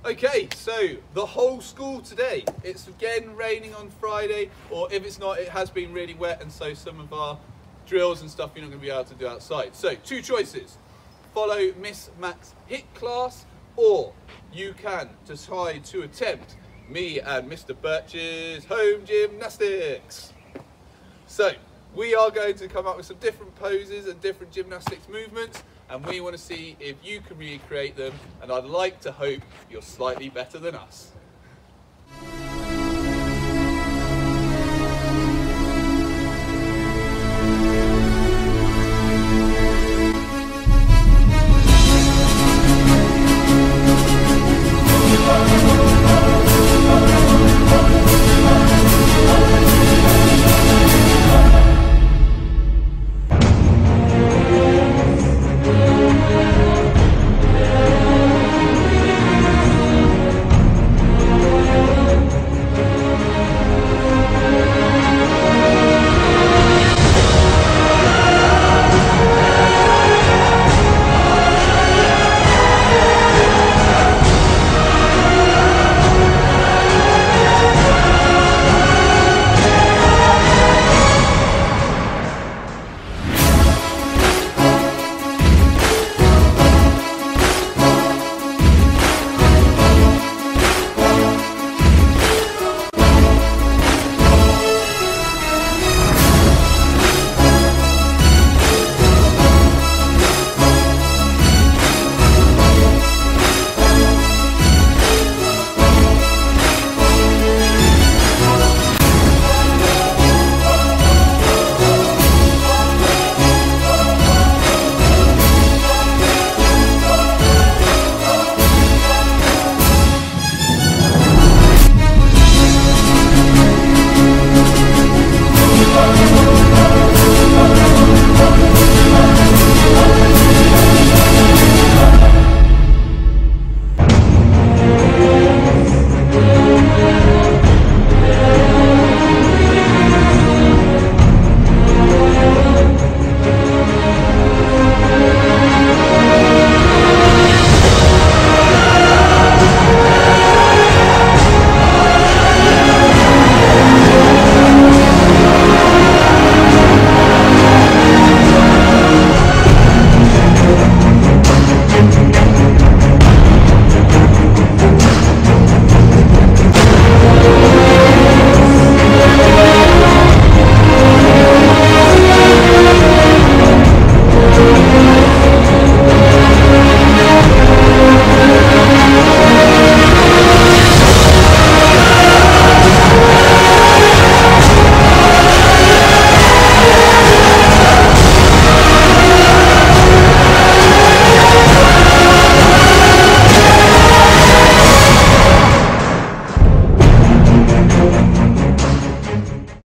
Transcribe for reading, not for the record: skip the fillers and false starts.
Okay, so the whole school today. It's again raining on Friday, or if it's not, it has been really wet, and so some of our drills and stuff you're not going to be able to do outside. So, two choices. Follow Miss Mac's HIIT class, or you can decide to attempt me and Mr. Birch's home gymnastics. So, we are going to come up with some different poses and different gymnastics movements, and we want to see if you can recreate them, and I'd like to hope you're slightly better than us.